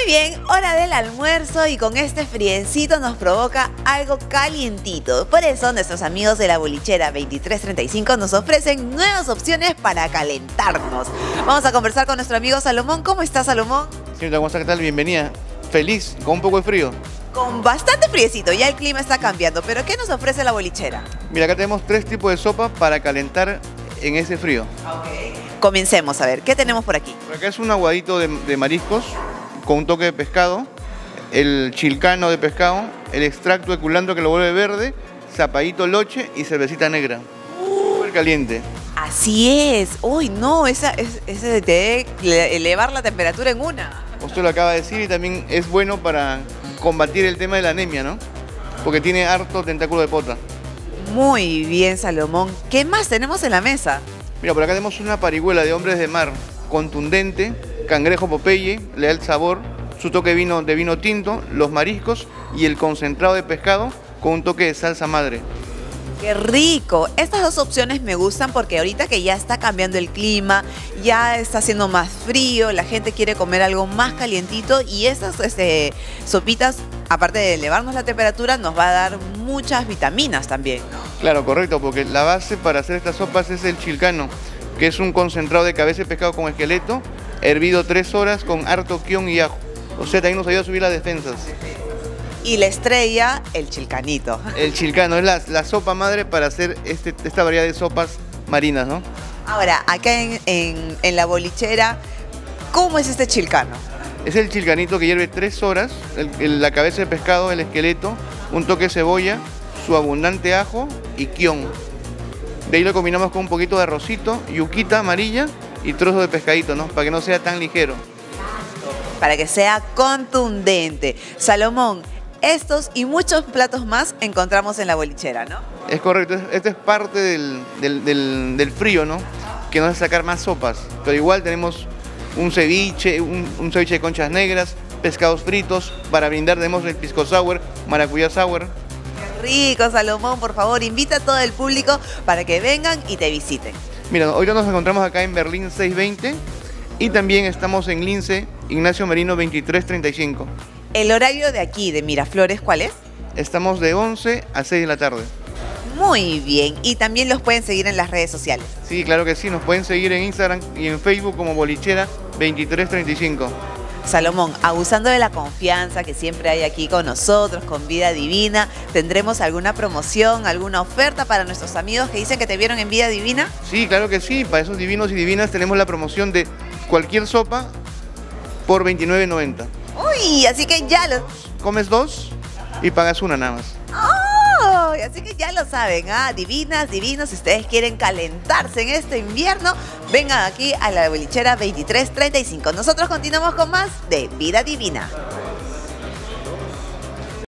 bien, hora del almuerzo y con este friecito nos provoca algo calientito. Por eso nuestros amigos de la bolichera 2335 nos ofrecen nuevas opciones para calentarnos. Vamos a conversar con nuestro amigo Salomón. ¿Cómo está, Salomón? Señorita, ¿cómo está? ¿Qué tal? Bienvenida. Feliz, con un poco de frío. Con bastante friecito, ya el clima está cambiando, pero ¿qué nos ofrece la bolichera? Mira, acá tenemos 3 tipos de sopa para calentar en ese frío. Comencemos a ver, ¿qué tenemos por aquí? Por acá es un aguadito de mariscos con un toque de pescado, el chilcano de pescado, el extracto de culantro que lo vuelve verde, zapadito loche y cervecita negra. Súper caliente. Así es. Uy, no, ese de elevar la temperatura en una. Usted lo acaba de decir y también es bueno para combatir el tema de la anemia, ¿no? Porque tiene harto tentáculo de pota. Muy bien, Salomón. ¿Qué más tenemos en la mesa? Mira, por acá tenemos una parihuela de hombres de mar, contundente, cangrejo Popeye, le da el sabor, su toque de vino tinto, los mariscos y el concentrado de pescado con un toque de salsa madre. ¡Qué rico! Estas dos opciones me gustan porque ahorita que ya está cambiando el clima, ya está haciendo más frío, la gente quiere comer algo más calientito y estas sopitas, aparte de elevarnos la temperatura, nos va a dar muchas vitaminas también, ¿no? Claro, correcto, porque la base para hacer estas sopas es el chilcano, que es un concentrado de cabeza de pescado con esqueleto, hervido 3 horas con harto kion y ajo. O sea, también nos ayuda a subir las defensas. Y la estrella, el chilcanito. El chilcano es la sopa madre para hacer esta variedad de sopas marinas, ¿no? Ahora, acá en la bolichera, ¿cómo es este chilcano? Es el chilcanito que hierve 3 horas, la cabeza de pescado, el esqueleto, un toque de cebolla, su abundante ajo y kion. De ahí lo combinamos con un poquito de arrocito, yuquita amarilla y trozos de pescadito, ¿no? Para que no sea tan ligero. Para que sea contundente. Salomón, estos y muchos platos más encontramos en la bolichera, ¿no? Es correcto, esto es parte del frío, ¿no? Que nos hace sacar más sopas. Pero igual tenemos un ceviche, un ceviche de conchas negras, pescados fritos. Para brindar tenemos el pisco sour, maracuyá sour. Qué rico, Salomón, por favor, invita a todo el público para que vengan y te visiten. Mira, hoy nos encontramos acá en Berlín 620 y también estamos en Lince, Ignacio Merino 2335. ¿El horario de aquí, de Miraflores, cuál es? Estamos de 11 a 6 de la tarde. Muy bien, y también los pueden seguir en las redes sociales. Sí, claro que sí, nos pueden seguir en Instagram y en Facebook como Bolichera 2335. Salomón, abusando de la confianza que siempre hay aquí con nosotros, con Vida Divina, ¿tendremos alguna promoción, alguna oferta para nuestros amigos que dicen que te vieron en Vida Divina? Sí, claro que sí, para esos divinos y divinas tenemos la promoción de cualquier sopa por $29.90. Uy, así que ya lo... Comes 2 y pagas 1 nada más. ¡Oh! Así que ya lo saben, ¿ah? Divinas, divinos, si ustedes quieren calentarse en este invierno, vengan aquí a la bolichera 2335. Nosotros continuamos con más de Vida Divina.